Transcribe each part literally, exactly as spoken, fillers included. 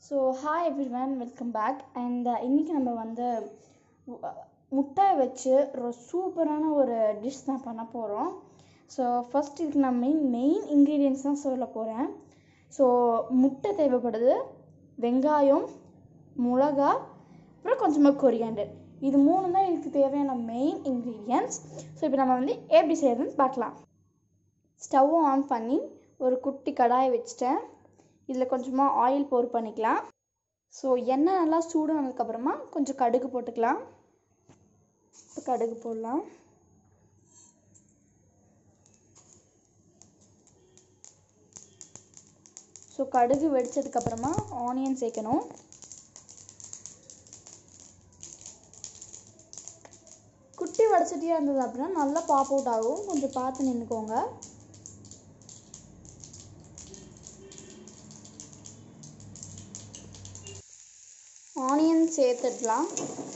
So hi everyone, welcome back. And இன்றைக்கி நம்ம வந்து முட்டையை வச்சு ஒரு சூப்பரான ஒரு டிஷ் தான் பண்ண போகிறோம். ஸோ ஃபஸ்ட் இதுக்கு நான் மெயின் மெயின் இன்க்ரீடியன்ட்ஸ் தான் சொல்ல போகிறேன். ஸோ முட்டை தேவைப்படுது, வெங்காயம், மிளகா, அப்புறம் கொஞ்சமாக கொரியாண்டர். இது மூணு தான் இதுக்கு தேவையான மெயின் இன்க்ரீடியன்ட்ஸ். ஸோ இப்போ நம்ம வந்து எப்படி செய்யறதுன்னு பார்க்கலாம். ஸ்டவ்வை ஆன் பண்ணி ஒரு குட்டி கடாயை வச்சுட்டேன். இதில் கொஞ்சமாக ஆயில் போர் பண்ணிக்கலாம். ஸோ எண்ணெய் நல்லா சூடானதுக்கப்புறமா கொஞ்சம் கடுகு போட்டுக்கலாம். இப்போ கடுகு போடலாம். ஸோ கடுகு வெடிச்சதுக்கப்புறமா ஆனியன் சேர்க்கணும். குட்டி வடச்சட்டியாக இருந்தது அப்படின்னா நல்லா பாப் அவுட் ஆகும், கொஞ்சம் பார்த்து நின்றுக்கோங்க. ஆனியன் சேர்த்துடலாம்.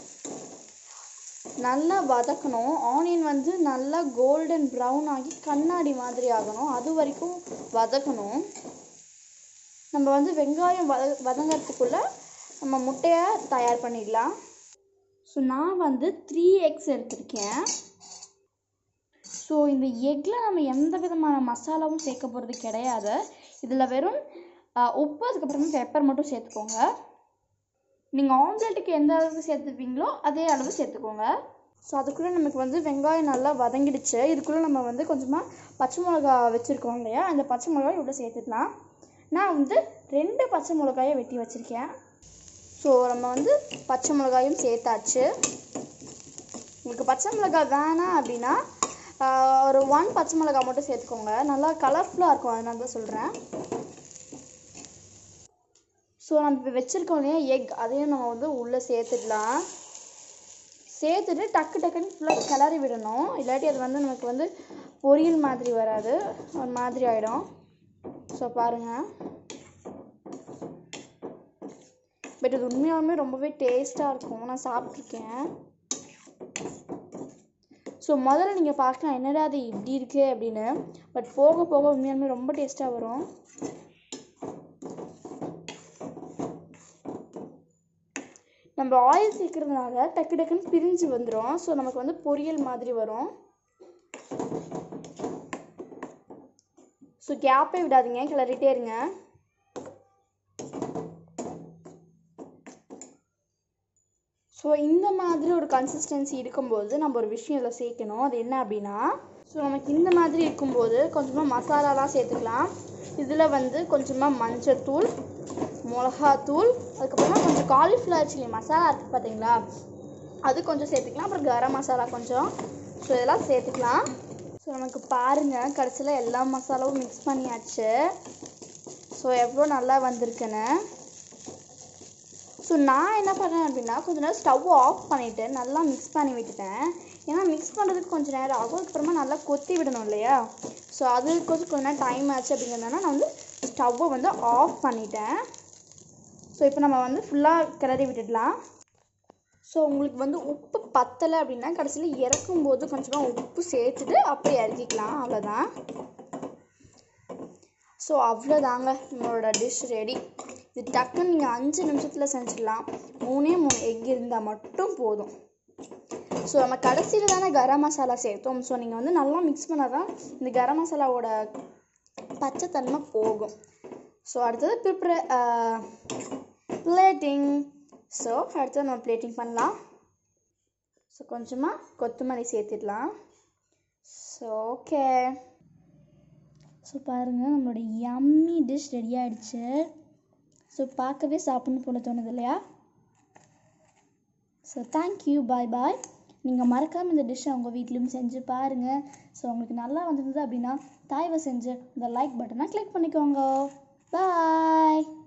நல்லா வதக்கணும். ஆனியன் வந்து நல்லா கோல்டன் ப்ரௌன் ஆகி கண்ணாடி மாதிரி ஆகணும், அது வரைக்கும் வதக்கணும். நம்ம வந்து வெங்காயம் வத வதங்கிறதுக்குள்ளே நம்ம முட்டையை தயார் பண்ணிடலாம். ஸோ நான் வந்து த்ரீ எக்ஸ் எடுத்திருக்கேன். ஸோ இந்த எக்கில் நம்ம எந்த விதமான மசாலாவும் சேர்க்க போகிறது கிடையாது. இதில் வெறும் உப்பு, அதுக்கப்புறமா பெப்பர் மட்டும் சேர்த்துக்கோங்க. நீங்கள் ஆம்லெட்டுக்கு எந்த அளவுக்கு சேர்த்துப்பீங்களோ அதே அளவு சேர்த்துக்கோங்க. ஸோ அதுக்குள்ளே நமக்கு வந்து வெங்காயம் நல்லா வதங்கிடுச்சு. இதுக்குள்ளே நம்ம வந்து கொஞ்சமாக பச்சை மிளகா வச்சுருக்கோம் இல்லையா, அந்த பச்சை மிளகாய் இவ்வளோ சேர்த்துக்கலாம். நான் வந்து ரெண்டு பச்சை மிளகாயை வெட்டி வச்சுருக்கேன். ஸோ நம்ம வந்து பச்சை மிளகாயும் சேர்த்தாச்சு. உங்களுக்கு பச்சை மிளகாய் வேணாம் அப்படின்னா ஒரு ஒன் பச்சை மிளகாய் மட்டும் சேர்த்துக்கோங்க, நல்லா கலர்ஃபுல்லாக இருக்கும், அதனால தான் சொல்கிறேன். ஸோ நம்ம இப்போ வச்சுருக்கோம் இல்லையா எக், அதையும் நம்ம வந்து உள்ளே சேர்த்துடலாம். சேர்த்துட்டு டக்கு டக்குன்னு ஃபுல்லாக கிளறி விடணும், இல்லாட்டி அது வந்து நமக்கு வந்து பொரியல் மாதிரி வராது, ஒரு மாதிரி ஆகிடும். ஸோ பாருங்கள், பட் இது உண்மையாலுமே ரொம்பவே டேஸ்ட்டாக இருக்கும், நான் சாப்பிட்ருக்கேன். ஸோ முதல்ல நீங்கள் பார்க்கலாம் என்னடா அது இப்படி இருக்கு அப்படின்னு, பட் போக போக உண்மையாலுமே ரொம்ப டேஸ்ட்டாக வரும். நம்ம ஆயில் சேர்க்கறதுனால டக்கு டக்குன்னு பிரிஞ்சு வந்துடும். ஸோ நமக்கு வந்து பொரியல் மாதிரி வரும். ஸோ கேப்பே விடாதீங்க, கிளறிட்டே இருங்க. ஸோ இந்த மாதிரி ஒரு கன்சிஸ்டன்சி இருக்கும்போது நம்ம ஒரு விஷயம் இதில் சேர்க்கணும். அது என்ன அப்படின்னா, ஸோ நமக்கு இந்த மாதிரி இருக்கும்போது கொஞ்சமாக மசாலாலாம் சேர்த்துக்கலாம். இதில் வந்து கொஞ்சமாக மஞ்சத்தூள், மிளகாத்தூள், அதுக்கப்புறமா கொஞ்சம் காலிஃப்ளவர் சில்லி மசாலா இருக்குது பார்த்தீங்களா, அது கொஞ்சம் சேர்த்துக்கலாம். அப்புறம் கரம் மசாலா கொஞ்சம். ஸோ இதெல்லாம் சேர்த்துக்கலாம். ஸோ நமக்கு பாருங்கள், கடைசியில் எல்லா மசாலாவும் மிக்ஸ் பண்ணியாச்சு. ஸோ எவ்வளோ நல்லா வந்திருக்குன்னு. ஸோ நான் என்ன பண்ணேன் அப்படின்னா, கொஞ்சம் நேரம் ஸ்டவ் ஆஃப் பண்ணிவிட்டு நல்லா மிக்ஸ் பண்ணி விட்டுட்டேன். ஏன்னா மிக்ஸ் பண்ணுறதுக்கு கொஞ்சம் நேரம் ஆகும், அதுக்கப்புறமா நல்லா கொத்தி விடணும் இல்லையா. ஸோ அது கொஞ்சம் கொஞ்சம் நேரம் டைம் ஆச்சு அப்படிங்கிறதுனால நான் வந்து ஸ்டவ்வை வந்து ஆஃப் பண்ணிட்டேன். ஸோ இப்போ நம்ம வந்து ஃபுல்லாக கிளறி விட்டுடலாம். ஸோ உங்களுக்கு வந்து உப்பு பத்தலை அப்படின்னா கடைசியில் இறக்கும்போது கொஞ்சமாக உப்பு சேர்த்துட்டு அப்படியே இறக்கிக்கலாம், அவ்வளோதான். ஸோ அவ்வளோதாங்க, நம்மளோட டிஷ் ரெடி. இது டக்குன்னு நீங்கள் அஞ்சு நிமிஷத்தில் செஞ்சிடலாம். மூணே மூணு எக் இருந்தால் மட்டும் போதும். ஸோ நம்ம கடைசியில் தானே கரம் மசாலா சேர்த்தோம். ஸோ நீங்கள் வந்து நல்லா மிக்ஸ் பண்ணால் தான் இந்த கரம் மசாலாவோட பச்சைத்தன்மை போகும். ஸோ அடுத்தது ப்ரிப்பரே பிளேட்டிங். ஸோ அடுத்தது நம்ம பிளேட்டிங் பண்ணலாம். ஸோ கொஞ்சமாக கொத்தமல்லி சேர்த்துடலாம். ஸோ ஓகே, ஸோ பாருங்கள், நம்மளோட யம்மி டிஷ் ரெடி ஆகிடுச்சு. ஸோ பார்க்கவே சாப்பிட்ணும் போல தோணுது இல்லையா. So thank you, bye bye. நீங்கள் மறக்காமல் இந்த டிஷ்ஷை உங்கள் வீட்லேயும் செஞ்சு பாருங்கள். ஸோ உங்களுக்கு நல்லா வந்திருந்தது அப்படின்னா தயவு செஞ்சு இந்த லைக் பட்டனை கிளிக் பண்ணிக்கோங்க. பாய்.